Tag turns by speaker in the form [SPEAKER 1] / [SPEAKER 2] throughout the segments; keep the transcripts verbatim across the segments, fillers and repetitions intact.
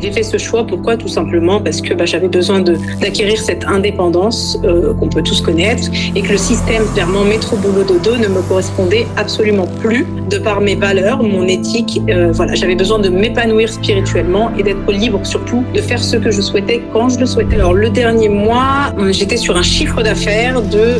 [SPEAKER 1] J'ai fait ce choix, pourquoi? Tout simplement parce que bah, j'avais besoin de, d'acquérir cette indépendance euh, qu'on peut tous connaître et que le système, clairement, métro boulot dodo ne me correspondait absolument plus de par mes valeurs, mon éthique. Euh, voilà, j'avais besoin de m'épanouir spirituellement et d'être libre surtout de faire ce que je souhaitais quand je le souhaitais. Alors le dernier mois, j'étais sur un chiffre d'affaires de...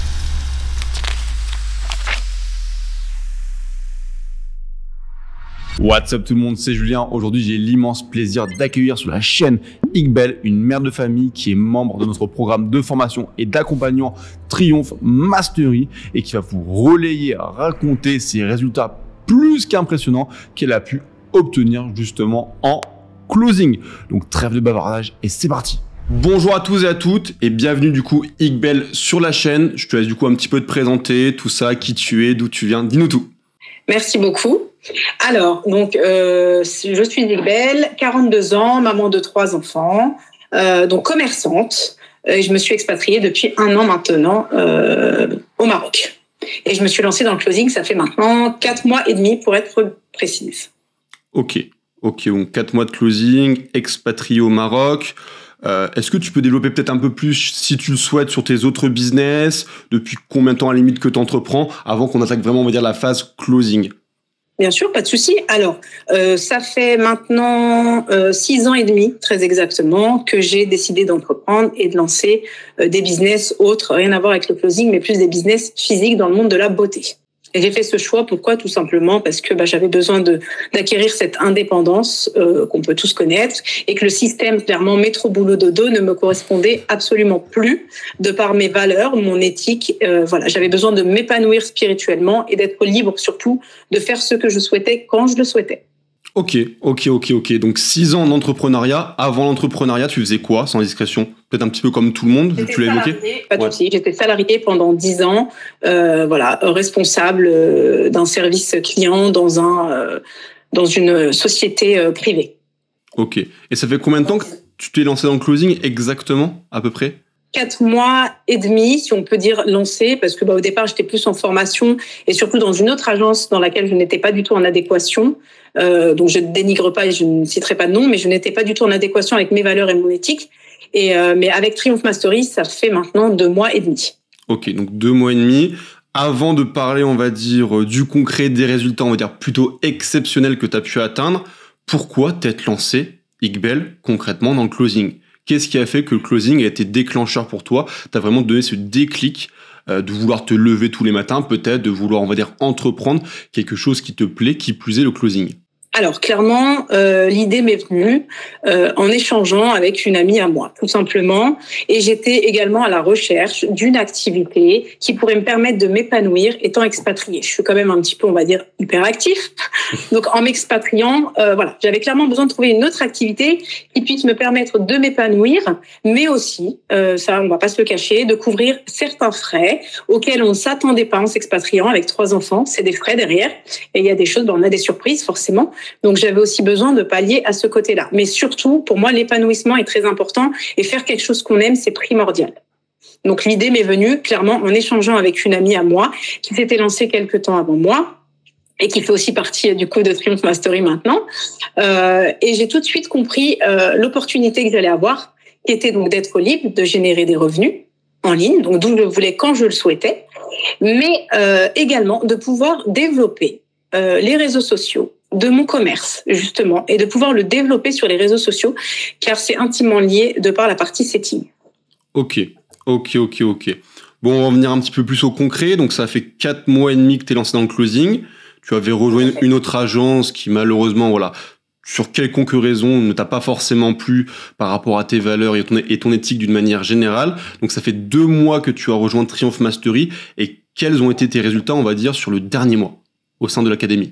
[SPEAKER 2] What's up tout le monde, c'est Julien. Aujourd'hui, j'ai l'immense plaisir d'accueillir sur la chaîne Iqbal une mère de famille qui est membre de notre programme de formation et d'accompagnement Triumph Mastery et qui va vous relayer, raconter ses résultats plus qu'impressionnants qu'elle a pu obtenir justement en closing. Donc trêve de bavardage et c'est parti. Bonjour à tous et à toutes et bienvenue du coup Iqbal sur la chaîne. Je te laisse du coup un petit peu te présenter, tout ça, qui tu es, d'où tu viens, dis-nous tout.
[SPEAKER 1] Merci beaucoup. Alors, donc, euh, je suis Iqbal, quarante-deux ans, maman de trois enfants, euh, donc commerçante. Et je me suis expatriée depuis un an maintenant euh, au Maroc. Et je me suis lancée dans le closing, ça fait maintenant quatre mois et demi pour être précise.
[SPEAKER 2] Ok, ok, donc quatre mois de closing, expatriée au Maroc. Euh, est-ce que tu peux développer peut-être un peu plus, si tu le souhaites, sur tes autres business? Depuis combien de temps à la limite que tu entreprends avant qu'on attaque vraiment, on va dire, la phase closing?
[SPEAKER 1] Bien sûr, pas de souci. Alors, euh, ça fait maintenant euh, six ans et demi, très exactement, que j'ai décidé d'entreprendre et de lancer euh, des business autres, rien à voir avec le closing, mais plus des business physiques dans le monde de la beauté. Et j'ai fait ce choix, pourquoi? Tout simplement parce que bah, j'avais besoin de d'acquérir cette indépendance euh, qu'on peut tous connaître et que le système, clairement, métro boulot dodo ne me correspondait absolument plus de par mes valeurs, mon éthique. Euh, voilà, j'avais besoin de m'épanouir spirituellement et d'être libre surtout de faire ce que je souhaitais quand je le souhaitais.
[SPEAKER 2] Ok, ok, ok, ok. Donc six ans d'entrepreneuriat. Avant l'entrepreneuriat, tu faisais quoi, sans discrétion? Peut-être un petit peu comme tout le monde, vu que tu l'as évoqué.
[SPEAKER 1] Pas de
[SPEAKER 2] ouais.
[SPEAKER 1] souci. J'étais salariée pendant dix ans, euh, voilà, responsable euh, d'un service client dans un euh, dans une société euh, privée.
[SPEAKER 2] Ok. Et ça fait combien de temps que tu t'es lancé dans le closing exactement, à peu près?
[SPEAKER 1] Quatre mois et demi, si on peut dire lancé, parce que bah, au départ j'étais plus en formation et surtout dans une autre agence dans laquelle je n'étais pas du tout en adéquation. Euh, donc je ne dénigre pas et je ne citerai pas de nom, mais je n'étais pas du tout en adéquation avec mes valeurs et mon éthique. Et euh, mais avec Triumph Mastery, ça fait maintenant deux mois et demi.
[SPEAKER 2] Ok, donc deux mois et demi. Avant de parler, on va dire, du concret, des résultats, on va dire plutôt exceptionnels que tu as pu atteindre, pourquoi t'être lancé, Iqbal, concrètement dans le closing? Qu'est-ce qui a fait que le closing a été déclencheur pour toi? Tu as vraiment donné ce déclic euh, de vouloir te lever tous les matins, peut-être, de vouloir, on va dire, entreprendre quelque chose qui te plaît, qui plus est le closing.
[SPEAKER 1] Alors clairement, euh, l'idée m'est venue euh, en échangeant avec une amie à moi, tout simplement. Et j'étais également à la recherche d'une activité qui pourrait me permettre de m'épanouir étant expatriée. Je suis quand même un petit peu, on va dire, hyperactif. Donc en m'expatriant, euh, voilà, j'avais clairement besoin de trouver une autre activité qui puisse me permettre de m'épanouir, mais aussi, euh, ça on va pas se le cacher, de couvrir certains frais auxquels on ne s'attendait pas en s'expatriant avec trois enfants. C'est des frais derrière. Et il y a des choses, ben, on a des surprises forcément. Donc, j'avais aussi besoin de pallier à ce côté-là. Mais surtout, pour moi, l'épanouissement est très important et faire quelque chose qu'on aime, c'est primordial. Donc, l'idée m'est venue clairement en échangeant avec une amie à moi qui s'était lancée quelques temps avant moi et qui fait aussi partie du coup de Triumph Mastery maintenant. Euh, et j'ai tout de suite compris euh, l'opportunité que j'allais avoir, qui était donc d'être libre, de générer des revenus en ligne, donc d'où je voulais quand je le souhaitais, mais euh, également de pouvoir développer euh, les réseaux sociaux de mon commerce, justement, et de pouvoir le développer sur les réseaux sociaux, car c'est intimement lié de par la partie setting.
[SPEAKER 2] Ok, ok, ok, ok. Bon, on va revenir un petit peu plus au concret. Donc, ça fait quatre mois et demi que tu es lancé dans le closing. Tu avais rejoint une autre agence qui, malheureusement, voilà, sur quelconque raison, ne t'a pas forcément plu par rapport à tes valeurs et ton, et ton éthique d'une manière générale. Donc, ça fait deux mois que tu as rejoint Triumph Mastery. Et quels ont été tes résultats, on va dire, sur le dernier mois au sein de l'académie?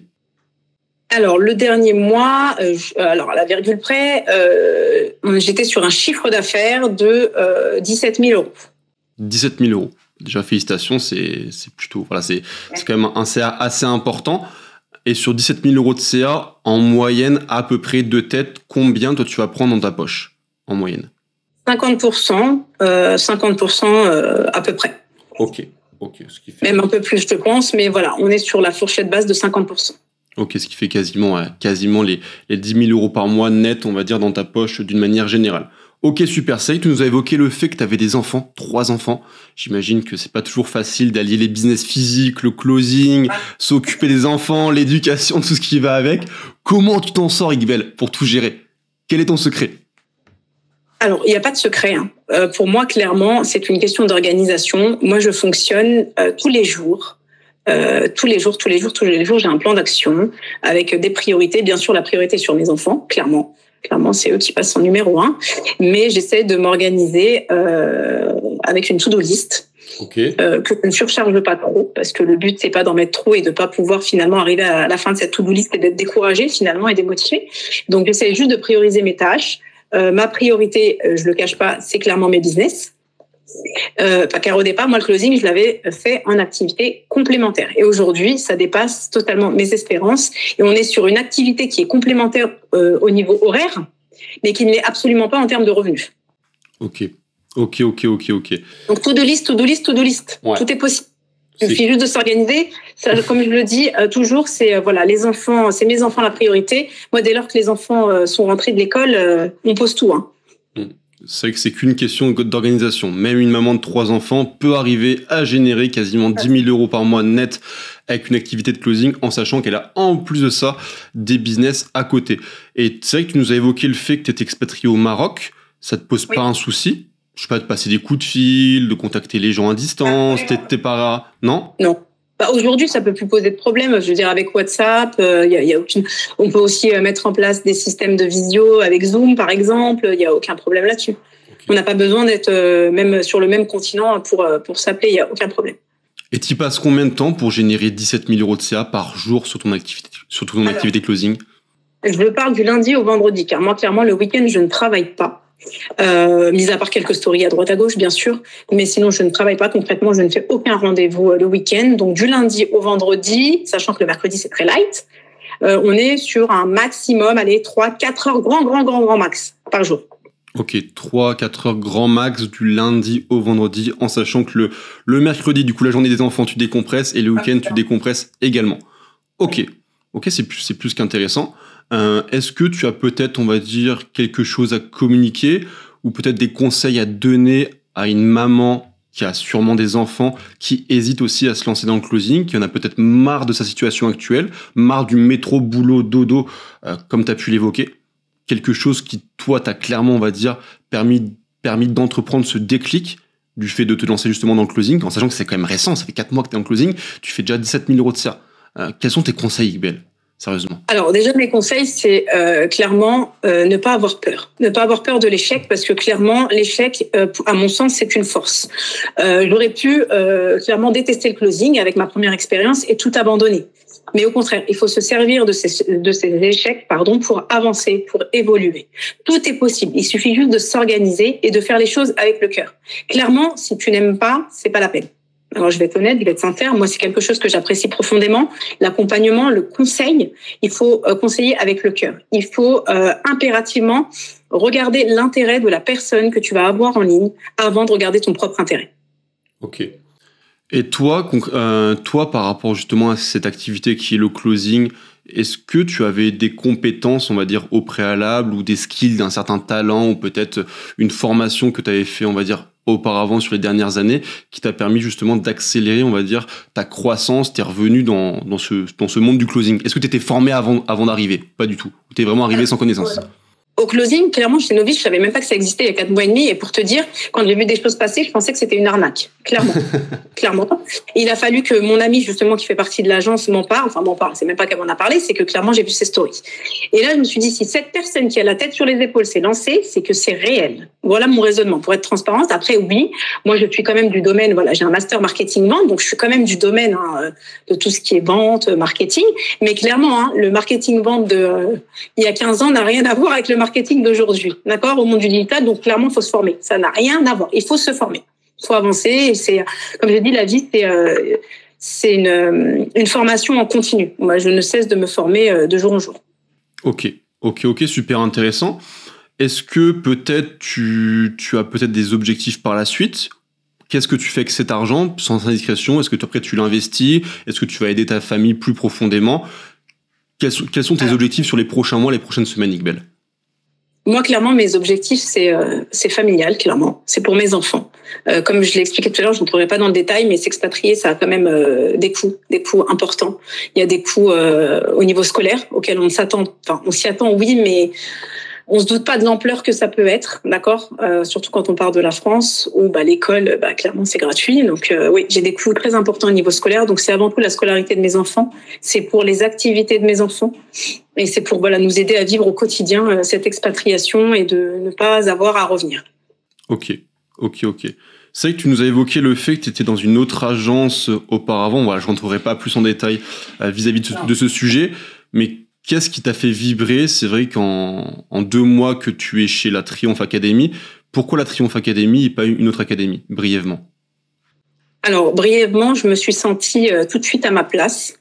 [SPEAKER 1] Alors, le dernier mois, euh, alors à la virgule près, euh, j'étais sur un chiffre d'affaires de euh, dix-sept mille euros.
[SPEAKER 2] dix-sept mille euros. Déjà, félicitations, c'est, c'est plutôt, voilà, c'est, c'est quand même un C A assez important. Et sur dix-sept mille euros de C A, en moyenne, à peu près de tête, combien toi tu vas prendre dans ta poche, en moyenne?
[SPEAKER 1] cinquante pour cent, euh, cinquante pour cent euh, à peu près.
[SPEAKER 2] Ok, ok. Ce qui fait...
[SPEAKER 1] Même un peu plus, je pense, mais voilà, on est sur la fourchette basse de cinquante pour cent.
[SPEAKER 2] Ok, ce qui fait quasiment, ouais, quasiment les, les dix mille euros par mois net, on va dire, dans ta poche d'une manière générale. Ok, super. C'est vrai que tu nous as évoqué le fait que tu avais des enfants, trois enfants. J'imagine que c'est pas toujours facile d'allier les business physiques, le closing, ah. s'occuper des enfants, l'éducation, tout ce qui va avec. Comment tu t'en sors, Iqbel, pour tout gérer? Quel est ton secret?
[SPEAKER 1] Alors, il n'y a pas de secret. Hein. Euh, pour moi, clairement, c'est une question d'organisation. Moi, je fonctionne euh, tous les jours. Euh, tous les jours, tous les jours, tous les jours, j'ai un plan d'action avec des priorités. Bien sûr, la priorité sur mes enfants, clairement. Clairement, c'est eux qui passent en numéro un. Mais j'essaie de m'organiser euh, avec une to-do list.
[SPEAKER 2] Okay.
[SPEAKER 1] Euh, que je ne surcharge pas trop, parce que le but, c'est pas d'en mettre trop et de pas pouvoir finalement arriver à la fin de cette to-do list et d'être découragé finalement et démotivé. Donc, j'essaie juste de prioriser mes tâches. Euh, ma priorité, euh, je le cache pas, c'est clairement mes business. Euh, car au départ, moi, le closing, je l'avais fait en activité complémentaire. Et aujourd'hui, ça dépasse totalement mes espérances. Et on est sur une activité qui est complémentaire euh, au niveau horaire, mais qui ne l'est absolument pas en termes de revenus.
[SPEAKER 2] Ok, ok, ok, ok, ok.
[SPEAKER 1] Donc, to-do list, to-do list, to-do list. Ouais. Tout est possible. Il suffit juste de s'organiser. Ça, comme je le dis euh, toujours, c'est euh, voilà, les enfants, c'est mes enfants la priorité. Moi, dès lors que les enfants euh, sont rentrés de l'école, euh, on pose tout. Hein.
[SPEAKER 2] C'est vrai que c'est qu'une question d'organisation. Même une maman de trois enfants peut arriver à générer quasiment dix mille euros par mois net avec une activité de closing en sachant qu'elle a en plus de ça des business à côté. Et c'est vrai que tu nous as évoqué le fait que tu étais expatrié au Maroc. Ça te pose oui. pas un souci? Je sais pas, de passer des coups de fil, de contacter les gens à distance, ah, t'es pas... Non?
[SPEAKER 1] Non. Bah, aujourd'hui, ça peut plus poser de problème. Je veux dire, avec WhatsApp, euh, y a, y a aucune... on peut aussi mettre en place des systèmes de visio avec Zoom, par exemple. Il n'y a aucun problème là-dessus. Okay. On n'a pas besoin d'être euh, même sur le même continent pour, pour s'appeler. Il n'y a aucun problème.
[SPEAKER 2] Et tu passes combien de temps pour générer dix-sept mille euros de C A par jour sur ton activité, sur ton Alors, activité closing?
[SPEAKER 1] Je parle du lundi au vendredi, car moi, clairement, le week-end, je ne travaille pas. Euh, mis à part quelques stories à droite à gauche, bien sûr, mais sinon je ne travaille pas concrètement, je ne fais aucun rendez-vous le week-end. Donc du lundi au vendredi, sachant que le mercredi c'est très light, euh, on est sur un maximum, allez, trois quatre heures, grand, grand, grand, grand max par jour.
[SPEAKER 2] Ok, trois quatre heures grand max du lundi au vendredi, en sachant que le, le mercredi, du coup la journée des enfants, tu décompresses et le week-end, tu décompresses également. Ok, ok, c'est plus, c'est plus qu'intéressant. Euh, est-ce que tu as peut-être, on va dire, quelque chose à communiquer ou peut-être des conseils à donner à une maman qui a sûrement des enfants, qui hésite aussi à se lancer dans le closing, qui en a peut-être marre de sa situation actuelle, marre du métro, boulot, dodo, euh, comme tu as pu l'évoquer? Quelque chose qui, toi, t'a clairement, on va dire, permis, permis d'entreprendre ce déclic du fait de te lancer justement dans le closing, en sachant que c'est quand même récent, ça fait quatre mois que tu es en closing, tu fais déjà dix-sept mille euros de C A. Euh, quels sont tes conseils, Iqbel? Sérieusement.
[SPEAKER 1] Alors déjà, mes conseils, c'est euh, clairement euh, ne pas avoir peur. Ne pas avoir peur de l'échec parce que clairement, l'échec, euh, à mon sens, c'est une force. Euh, j'aurais pu euh, clairement détester le closing avec ma première expérience et tout abandonner. Mais au contraire, il faut se servir de ces, de ces échecs pardon, pour avancer, pour évoluer. Tout est possible. Il suffit juste de s'organiser et de faire les choses avec le cœur. Clairement, si tu n'aimes pas, c'est pas la peine. Alors, je vais être honnête, je vais être sincère. Moi, c'est quelque chose que j'apprécie profondément. L'accompagnement, le conseil, il faut euh, conseiller avec le cœur. Il faut euh, impérativement regarder l'intérêt de la personne que tu vas avoir en ligne avant de regarder ton propre intérêt.
[SPEAKER 2] Ok. Et toi, euh, toi, par rapport justement à cette activité qui est le closing, est-ce que tu avais des compétences, on va dire, au préalable ou des skills d'un certain talent ou peut-être une formation que tu avais fait, on va dire, auparavant sur les dernières années qui t'a permis justement d'accélérer, on va dire, ta croissance, tes revenus dans, dans, ce, dans ce monde du closing? Est-ce que tu étais formé avant, avant d'arriver? Pas du tout. Ou tu es vraiment arrivé sans connaissance?
[SPEAKER 1] Au closing, clairement, chez Novice, je savais même pas que ça existait il y a quatre mois et demi. Et pour te dire, quand j'ai vu des choses passer, je pensais que c'était une arnaque. Clairement. Clairement. Et il a fallu que mon ami, justement, qui fait partie de l'agence, m'en parle. Enfin, m'en parle. C'est même pas qu'elle m'en a parlé. C'est que clairement, j'ai vu ses stories. Et là, je me suis dit, si cette personne qui a la tête sur les épaules s'est lancée, c'est que c'est réel. Voilà mon raisonnement. Pour être transparente. Après, oui, moi, je suis quand même du domaine, voilà, j'ai un master marketing-vente. Donc, je suis quand même du domaine, hein, de tout ce qui est vente, marketing. Mais clairement, hein, le marketing-vente de, euh, il y a quinze ans n'a rien à voir avec le marketing d'aujourd'hui, d'accord, au monde du digital. Donc clairement, il faut se former. Ça n'a rien à voir. Il faut se former. Il faut avancer. Et c'est, comme je dis, la vie, c'est, euh, c'est une, une formation en continu. Moi, je ne cesse de me former euh, de jour en jour.
[SPEAKER 2] Ok, ok, ok, super intéressant. Est-ce que peut-être tu, tu as peut-être des objectifs par la suite? Qu'est-ce que tu fais avec cet argent, sans indiscrétion? Est-ce que après tu l'investis? Est-ce que tu vas aider ta famille plus profondément? quels sont, quels sont tes objectifs sur les prochains mois, les prochaines semaines, Iqbel?
[SPEAKER 1] Moi, clairement, mes objectifs, c'est euh, c'est familial, clairement. C'est pour mes enfants. Euh, comme je l'ai expliqué tout à l'heure, je ne pourrai pas dans le détail, mais s'expatrier, ça a quand même euh, des coûts, des coûts importants. Il y a des coûts euh, au niveau scolaire auxquels on s'attend. Enfin, on s'y attend, oui, mais on se doute pas de l'ampleur que ça peut être, d'accord. Euh, surtout quand on part de la France, où bah, l'école, bah, clairement, c'est gratuit. Donc euh, oui, j'ai des coûts très importants au niveau scolaire. Donc c'est avant tout la scolarité de mes enfants. C'est pour les activités de mes enfants. Et c'est pour voilà nous aider à vivre au quotidien euh, cette expatriation et de ne pas avoir à revenir.
[SPEAKER 2] Ok, ok, ok. C'est vrai que tu nous as évoqué le fait que tu étais dans une autre agence auparavant. Voilà, je rentrerai pas plus en détail euh, vis-à-vis de ce, de ce sujet, mais qu'est-ce qui t'a fait vibrer? C'est vrai qu'en en deux mois que tu es chez la Triomphe Academy, pourquoi la Triomphe Academy et pas une autre académie, brièvement?
[SPEAKER 1] Alors, brièvement, je me suis sentie euh, tout de suite à ma place,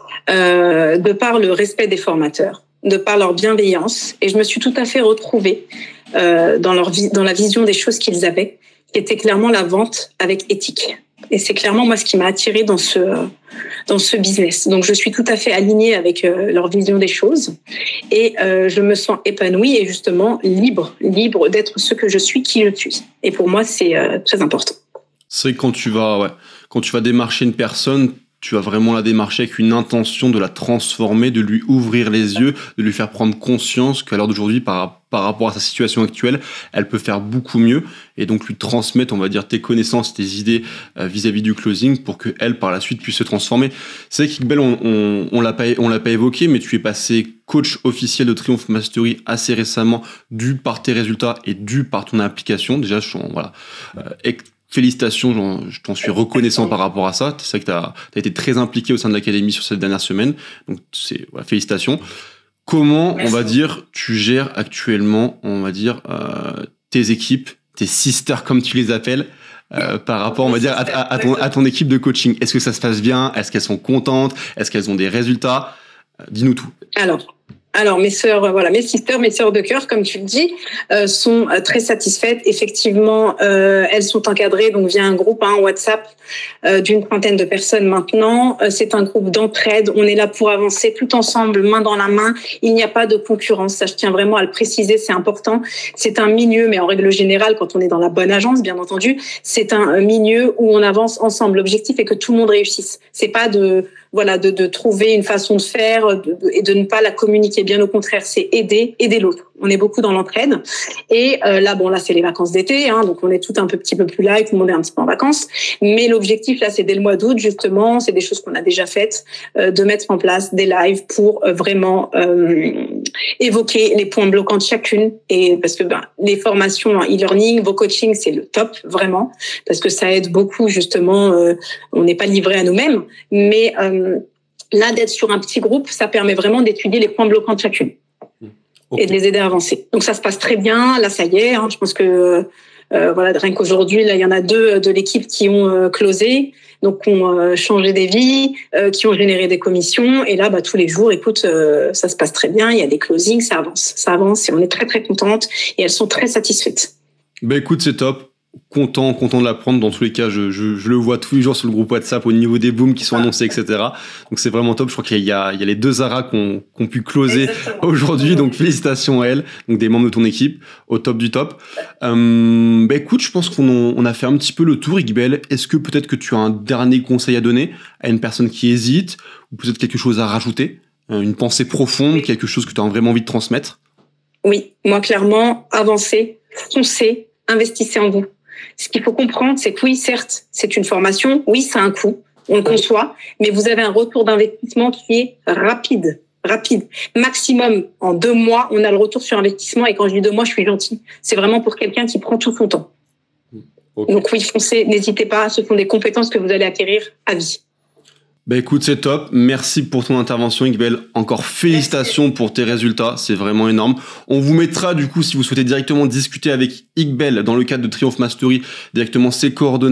[SPEAKER 1] euh, de par le respect des formateurs, de par leur bienveillance, et je me suis tout à fait retrouvée euh, dans, leur vi- dans la vision des choses qu'ils avaient, qui était clairement la vente avec éthique. Et c'est clairement moi ce qui m'a attirée dans ce dans ce business. Donc je suis tout à fait alignée avec euh, leur vision des choses et euh, je me sens épanouie et justement libre, libre d'être ce que je suis, qui je suis. Et pour moi c'est euh, très important.
[SPEAKER 2] C'est vrai que quand tu vas ouais, quand tu vas démarcher une personne, tu vas vraiment la démarcher avec une intention de la transformer, de lui ouvrir les yeux, de lui faire prendre conscience qu'à l'heure d'aujourd'hui, par, par rapport à sa situation actuelle, elle peut faire beaucoup mieux et donc lui transmettre, on va dire, tes connaissances, tes idées euh, vis-à-vis du closing pour qu'elle, par la suite, puisse se transformer. C'est vrai qu'Iqbel, on, on, on l'a pas, on l'a pas évoqué, mais tu es passé coach officiel de Triumph Mastery assez récemment, dû par tes résultats et dû par ton application. Déjà, je suis, voilà, euh, félicitations, je t'en suis reconnaissant par rapport à ça. C'est vrai que tu as été très impliqué au sein de l'académie sur cette dernière semaine. Donc, c'est, voilà, félicitations. Comment, Merci. On va dire, tu gères actuellement, on va dire, euh, tes équipes, tes sisters comme tu les appelles, euh, par rapport, on va dire, à, à, à, ton, à ton équipe de coaching? Est-ce que ça se passe bien? Est-ce qu'elles sont contentes? Est-ce qu'elles ont des résultats? euh, Dis-nous tout.
[SPEAKER 1] Alors, Alors, mes sœurs, voilà, mes sisters, mes sœurs de cœur, comme tu le dis, euh, sont euh, très satisfaites. Effectivement, euh, elles sont encadrées donc via un groupe, hein, WhatsApp, euh, d'une trentaine de personnes maintenant. Euh, c'est un groupe d'entraide. On est là pour avancer tout ensemble, main dans la main. Il n'y a pas de concurrence. Ça, je tiens vraiment à le préciser, c'est important. C'est un milieu, mais en règle générale, quand on est dans la bonne agence, bien entendu, c'est un milieu où on avance ensemble. L'objectif est que tout le monde réussisse. C'est pas de voilà de, de trouver une façon de faire de, de, et de ne pas la communiquer. Bien au contraire, c'est aider, aider l'autre. On est beaucoup dans l'entraide. Et euh, là, bon, là, c'est les vacances d'été, hein, donc on est tout un peu, petit peu plus là et tout le monde est un petit peu en vacances. Mais l'objectif, là, c'est dès le mois d'août, justement, c'est des choses qu'on a déjà faites, euh, de mettre en place des lives pour euh, vraiment euh, évoquer les points bloquants de chacune. Et parce que ben, les formations en e-learning, vos coachings, c'est le top, vraiment, parce que ça aide beaucoup, justement. Euh, on n'est pas livré à nous-mêmes, mais euh, là, d'être sur un petit groupe, ça permet vraiment d'étudier les points bloquants de chacune. Okay. Et de les aider à avancer. Donc ça se passe très bien. Là, ça y est. Hein, je pense que euh, voilà, rien qu'aujourd'hui, là, il y en a deux de l'équipe qui ont euh, closé, donc qui ont euh, changé des vies, euh, qui ont généré des commissions. Et là, bah, tous les jours, écoute, euh, ça se passe très bien. Il y a des closings, ça avance, ça avance, et on est très très contentes. Et elles sont très satisfaites.
[SPEAKER 2] Ben écoute, c'est top. Content, content de l'apprendre. Dans tous les cas, je, je, je le vois tous les jours sur le groupe WhatsApp au niveau des booms qui sont annoncés, et cetera. Donc c'est vraiment top. Je crois qu'il y a, il y a les deux Zara qui ont, qui ont pu closer Exactement. Aujourd'hui. Donc félicitations à elles, donc des membres de ton équipe, au top du top. Euh, bah écoute, je pense qu'on on a fait un petit peu le tour, Iqbel. Est-ce que peut-être que tu as un dernier conseil à donner à une personne qui hésite, ou peut-être quelque chose à rajouter, une pensée profonde, oui. Quelque chose que tu as vraiment envie de transmettre?
[SPEAKER 1] Oui, moi clairement, avancez, foncez, investissez en vous. Ce qu'il faut comprendre, c'est que oui, certes, c'est une formation, oui, ça a un coût, on le conçoit, mais vous avez un retour d'investissement qui est rapide, rapide. Maximum, en deux mois, on a le retour sur investissement, et quand je dis deux mois, je suis gentille. C'est vraiment pour quelqu'un qui prend tout son temps. Okay. Donc oui, foncez, n'hésitez pas, ce sont des compétences que vous allez acquérir à vie.
[SPEAKER 2] Bah écoute, c'est top. Merci pour ton intervention, Iqbel. Encore félicitations pour tes résultats. C'est vraiment énorme. On vous mettra, du coup, si vous souhaitez directement discuter avec Iqbel dans le cadre de Triumph Mastery, directement ses coordonnées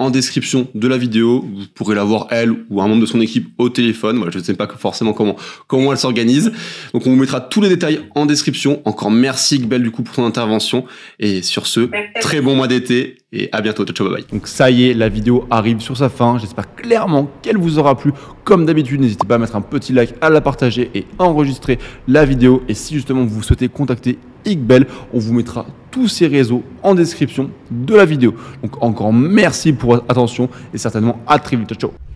[SPEAKER 2] en description de la vidéo. Vous pourrez la voir elle ou un membre de son équipe au téléphone. Moi, je ne sais pas forcément comment, comment elle s'organise. Donc, on vous mettra tous les détails en description. Encore merci Iqbal du coup pour ton intervention. Et sur ce, très bon mois d'été et à bientôt. Ciao, ciao, bye bye. Donc ça y est, la vidéo arrive sur sa fin. J'espère clairement qu'elle vous aura plu. Comme d'habitude, n'hésitez pas à mettre un petit like, à la partager et à enregistrer la vidéo. Et si justement vous souhaitez contacter Iqbal, on vous mettra tous ses réseaux en description de la vidéo. Donc encore merci pour votre attention et certainement à très vite. Ciao, ciao.